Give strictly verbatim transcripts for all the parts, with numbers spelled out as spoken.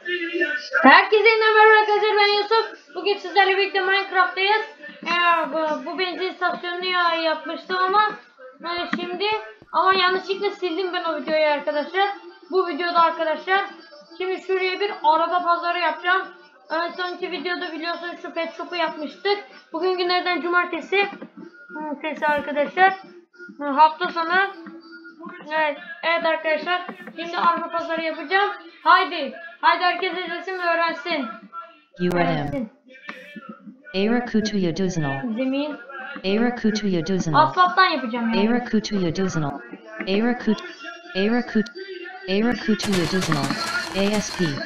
Herkese merhaba arkadaşlar, ben Yusuf. Bugün sizlerle birlikte Minecraft'tayız. Ee, bu, bu benzin istasyonunu ya, yapmıştım ama e, şimdi ama yanlışlıkla sildim ben o videoyu arkadaşlar. Bu videoda arkadaşlar şimdi şuraya bir araba pazarı yapacağım. Ön sonki videoda biliyorsunuz şu pet shop'u yapmıştık. Bugün günlerden cumartesi. Cumartesi arkadaşlar. Hafta sonu. Evet, evet arkadaşlar. Şimdi araba pazarı yapacağım. Haydi. Haydi herkes izlesin ve öğrensin. U R M. Era kutuya duzinal. Zemin. Era kutuya duzinal. Asfalttan yapacağım yani. Era kutuya duzinal. Era kut. Era kut. Era kutuya duzinal. A S P.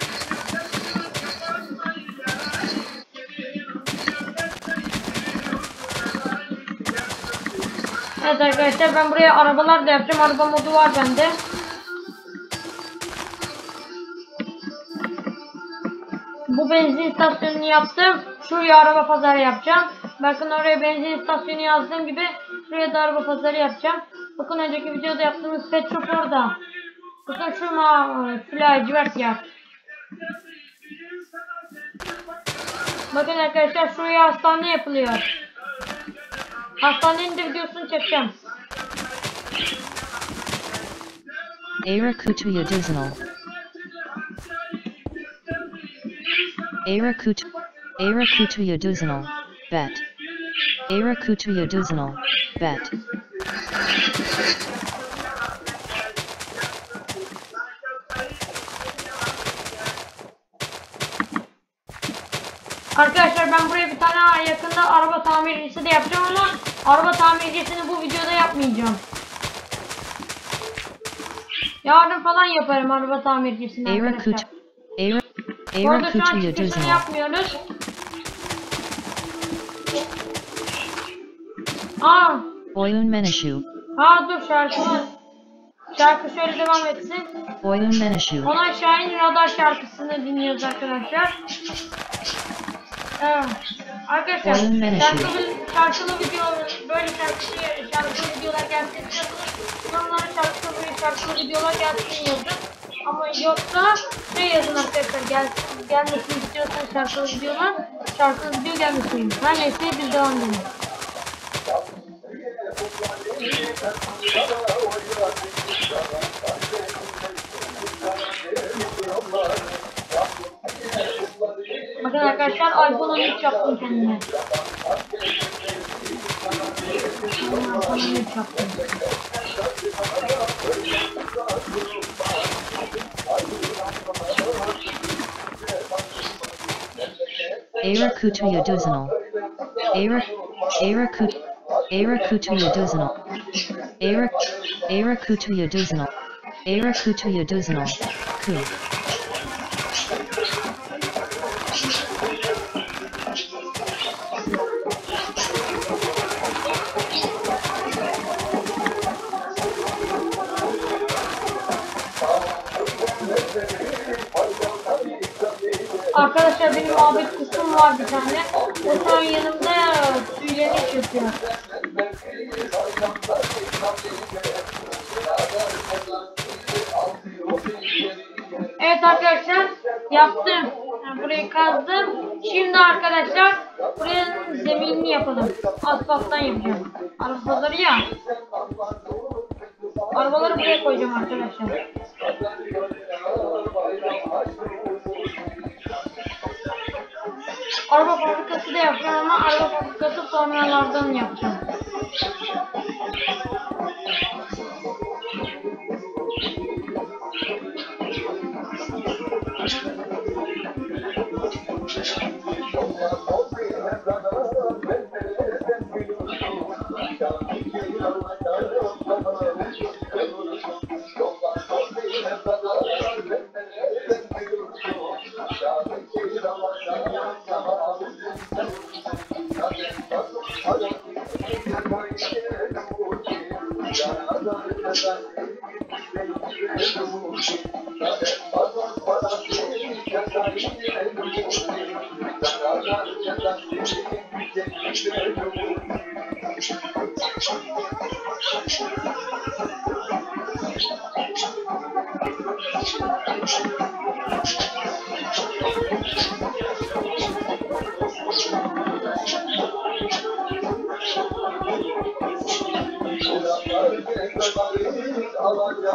Evet arkadaşlar, ben buraya arabalar da yapacağım. Araba modu var bende. Bu benzin istasyonunu yaptım. Şuraya araba pazarı yapacağım. Bakın oraya benzin istasyonu yazdığım gibi şuraya da araba pazarı yapacağım. Bakın önceki videoda yaptığımız pet shop orada. Bakın şu mavi lacivert yer. Bakın arkadaşlar, şuraya hastane yapılıyor. Hastanenin de videosunu çekeceğim. Era kutuya duzinal. Era kut. Era kutuya duzinal. Bet. Era kutuya duzinal. Bet. Arkadaşlar ben buraya bir tane yakında araba tamircisi de yapacağım ama araba tamircisini bu videoda yapmayacağım. Yarın falan yaparım araba tamircisini arkadaşlar. Era Bu arada Era şu an kutuya çıkışını duzinal. yapmıyoruz. Aa, Oyun menüşü. aa dur şarkımı. Şarkı şöyle devam etsin. Oyun menüşü. Ona Şahin Radar şarkısını dinliyoruz arkadaşlar. Evet. Arkadaşlar şarkılı, şarkılı video böyle şarkılı, şarkılı videolar gelsin istiyorsanız yorumlara şarkılı, şarkılı videolar gelsin yazın. Ama yoksa ne yazın arkadaşlar, gelsin, gelmesini istiyorsanız şarkılı videolar, şarkılı video gelmesin. Her neyse biz devam edelim. Bakın arkadaşlar, iPhone on üç yaptım kendime. iPhone on üç yaptım. Era kutuya duzinal. Era Era kut. Era kutuya duzinal. Era Era kutuya duzinal. Era kutuya duzinal. Ku. Arkadaşlar benim abi kuşum var bir tane. O şu an yanımda tüylerini çöküyor. Evet arkadaşlar, yaptım. Yani burayı kazdım. Şimdi arkadaşlar buraya zeminini yapalım. Asfalttan yapacağım. Araba pazarı ya. Arabaları buraya koyacağım arkadaşlar. Araba fabrikası da yapacağım ama araba fabrikası sonralardan yapacağım.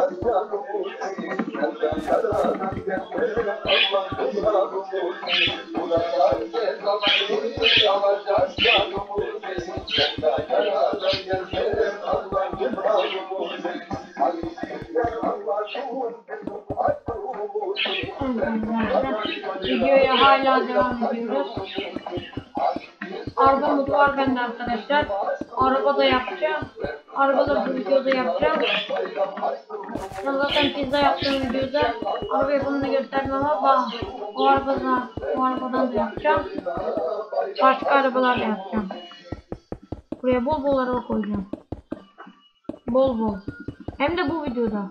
Videoya hala devam ediyoruz. Araba modu var bende arkadaşlar. Araba da yapacağım. Araba da bu videoda yapacağım. Ben zaten pizza yaptığım videoda araba yapımını göstermem ama o arabadan, o arabadan da yapacağım. Başka arabalar da yapacağım. Buraya bol bol araba koyacağım. Bol bol. Hem de bu videoda.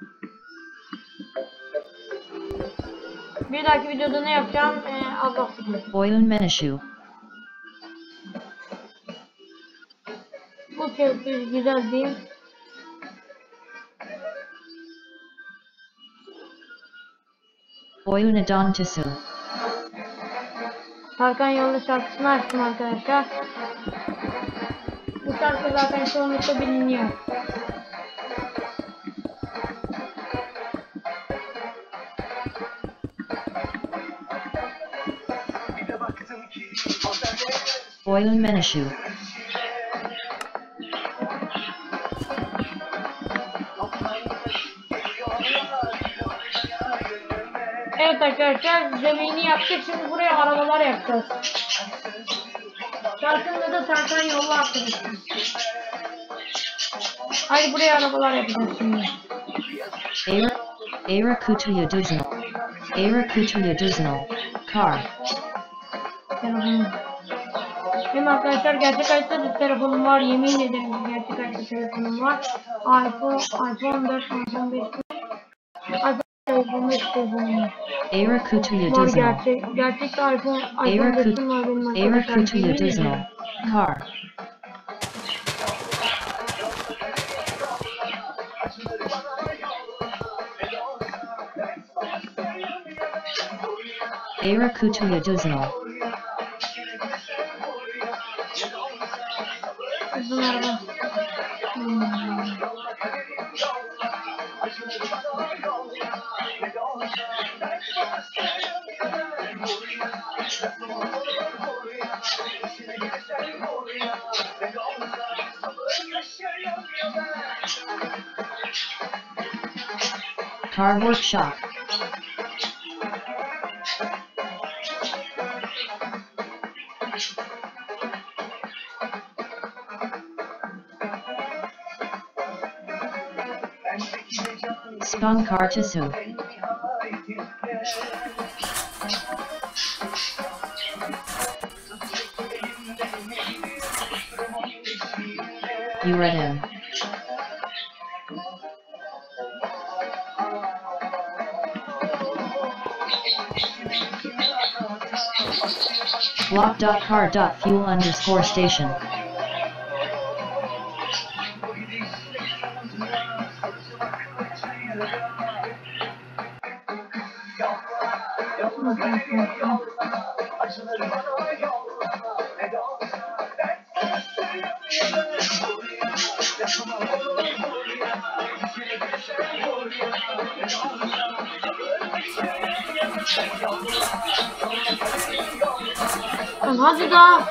Bir dahaki videoda ne yapacağım? Ee, Allah bilir. Oyun menüsü. Bu çok güzel değil. Oyun idontusu. Tarkan Yolda şarkısını açtım arkadaşlar. Bu şarkı zaten çoğunlukla biliniyor. Oyun menüsü. Evet arkadaşlar, zemini yaptık, şimdi buraya arabalar yapacağız. Şarkında da Tarkan Yolda arkadaşlar. Haydi buraya arabalar yapacağız şimdi. Era, Era Kutuya Dizinal. Era Kutuya Dizinal. Car. Telefonum. Benim arkadaşlar gerçek hayatta da telefonum var, yemin ederim gerçek hayatta telefonum var. iPhone, iPhone dört, iPhone beş, iPhone beş telefonum var. Era Kutuya Var Dizinal. gerçek, gerçek iPhone, Era iPhone Kut- beşim var benim Era arkadaşlar. Kutuya yemin Dizinal. ederim. Car. Era Kutuya Dizinal. Uzun araba. Hmm. Car Workshop. Spun Kartisu. Uredem. Block.car.fuel underscore station. Lan hadi daha.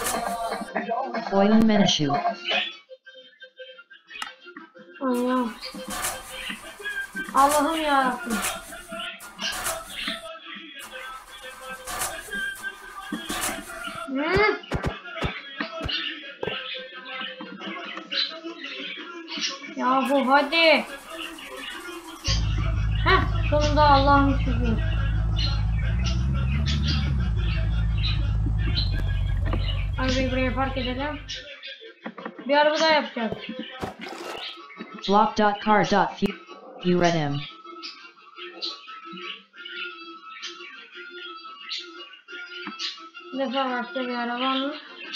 Oyun menüsü. Allah'ım. Allah'ım yarabbim. Hmm. Yahu hadi. Heh, sonunda Allah'ım şükür. Arabayı buraya park edelim. Bir araba daha yapacağız. Block.car.fuel. Bir defa başka bir araba mı?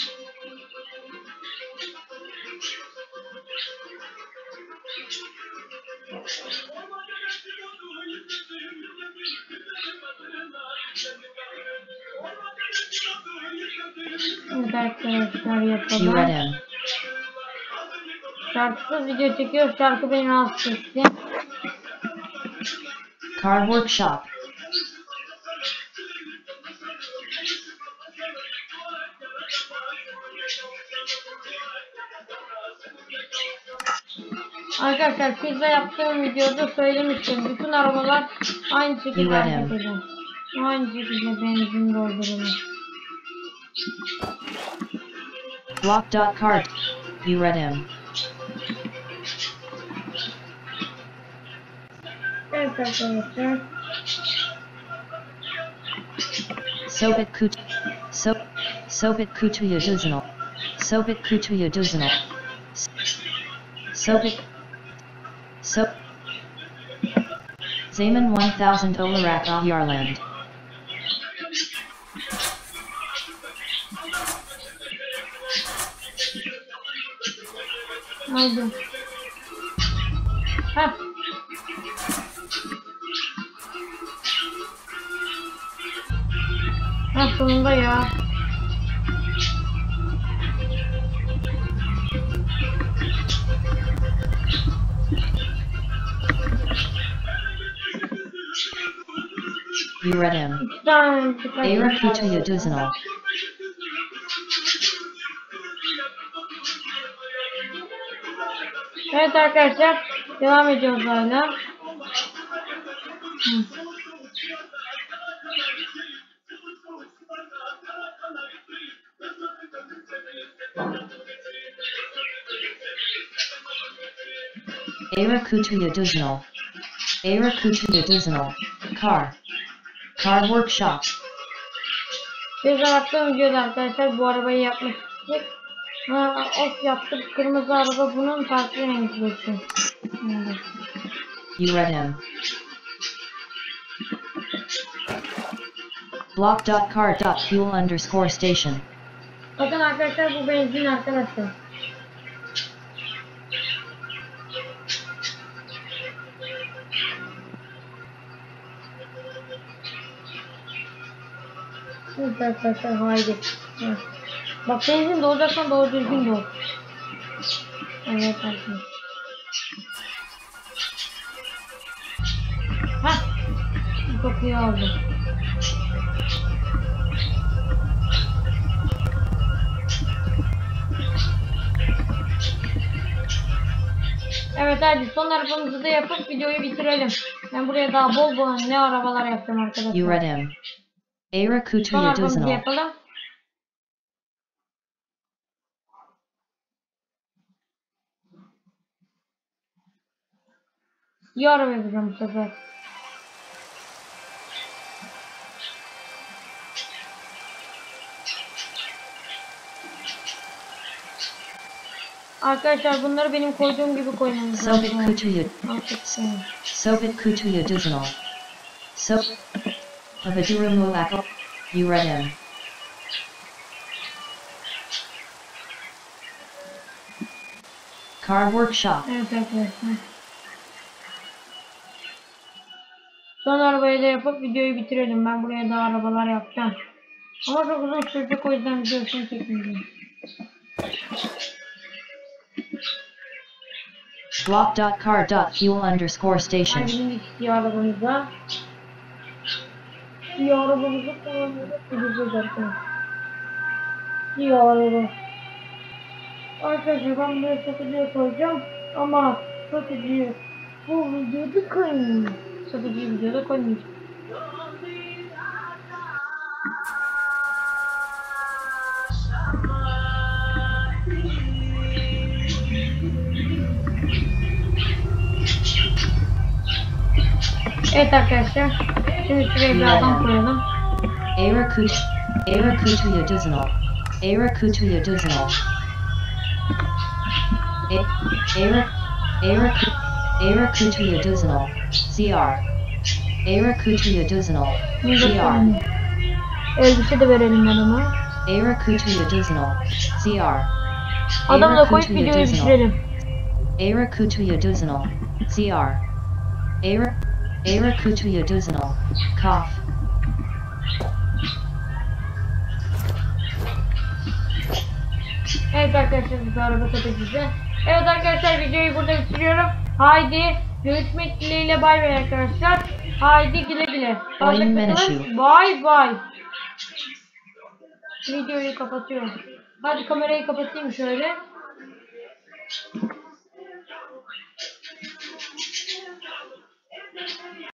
Evet arkadaşlar yapalım. Uredem. Şarkısız video çekiyor. Şarkı beni rahatsız etti. Car Workshop. Arkadaşlar pizza yaptığım videoda söylemiştim. Bütün arabalar aynı şekilde hareket ediyor. Aynı şekilde benzin doldurulur. Block.cart. Uredim. Evet arkadaşlar. Sobit kut. So. Sobit kutuya duzinal. Sobit kutuya duzinal. Sobit. So. Zaman one thousand Olarak Ahyarland. Haydi. Heh. Heh sonunda ya. Uredim. İki tane çıkar. Era kutuya duzinal. Evet arkadaşlar devam ediyoruz hala. Hı. Era kutuya duzinal. Era kutuya duzinal. Car. Car Workshop. Biz yaptığım videoda arkadaşlar bu arabayı yapmıştık. Ha, of yaptık. Kırmızı araba bunun farklı renkli. Evet. Uredim. Block.cart.fuel underscore station. Bakın arkadaşlar bu benzin arkadaşlar. Evet arkadaşlar haydi. Evet. Bak benzin dolacaksan doğru düzgün dol. Evet arkadaşlar. Hah. Çok iyi oldu. Evet hadi son arabamızı da yapıp videoyu bitirelim. Ben buraya daha bol bol ne arabalar yaptım arkadaşlar. Uredim. Era Son kutuya arabamızı duzinal. yapalım. İyi araba yapacağım bu sefer. Arkadaşlar bunları benim koyduğum gibi koymanız lazım. Sobit kutuya. Hakikaten. Sobit kutuya duzinal. So. Havadurumulak. Uredim. Car Workshop. Evet arkadaşlar. Son arabayı da yapıp videoyu bitirelim. Ben buraya daha arabalar yapacağım. Ama çok uzun sürecek o yüzden videosunu çekmeyeceğim. Block.car.fuel underscore station. Hadi bindik siyah arabamıza. Siyah arabamızı kullanıyoruz. Gideceğiz arkadaşlar. Siyah araba. Arkadaşlar ben buraya satıcıya koyacağım. Ama satıcıyı bu videoda koymayayım. Satıcıyı videoda koymayayım. Evet arkadaşlar. Şimdi şuraya bir adam koyalım. Era kut. Era kutuya duzinal. Era kutuya duzinal. Era. Era kut. Era kutuya duzinal. C R. Era kutuya duzinal. C R. Elbise de verelim adama. Era kutuya duzinal. C R. Adamla koyup videoyu bitirelim. Era kutuya duzinal. C R. Era. Era kutuya duzinal. Cough. Evet arkadaşlar bu araba satıcısı. Evet arkadaşlar videoyu burada bitiriyorum. Haydi görüşmek dileğiyle bay bay arkadaşlar. Haydi güle güle. Oyun Sağlıcakla menüsü. kalın. Bye bye. Videoyu kapatıyorum. Hadi kamerayı kapatayım şöyle.